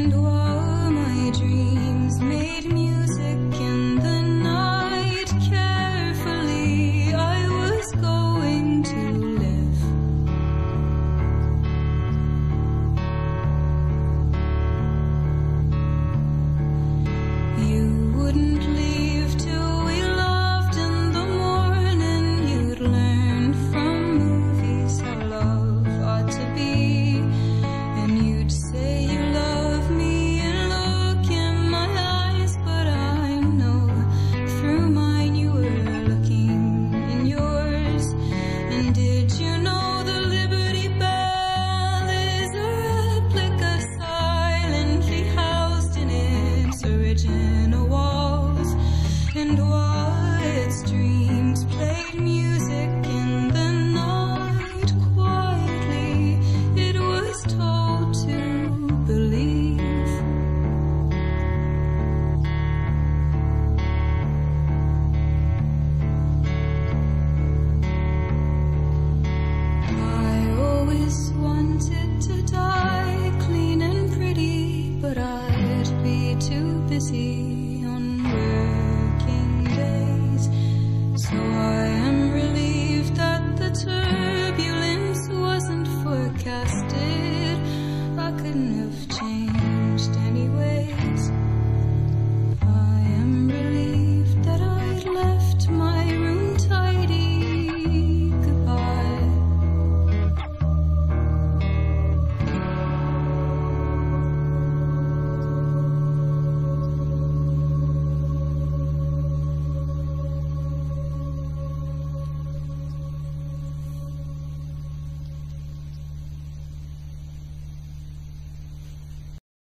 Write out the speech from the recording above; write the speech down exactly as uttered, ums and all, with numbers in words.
And while my dreams made music in the night, carefully I was going to live. You wouldn't leave till we loved in the morning. You'd learn from movies how love ought to be, and you'd say you love me and look in my eyes, but I know through mine you were looking in yours. And did you know the Liberty Bell is a replica silently housed in its original walls? And while its dreams played music in the night, quietly it was told to believe. I always wanted to die clean and pretty, but I'd be too busy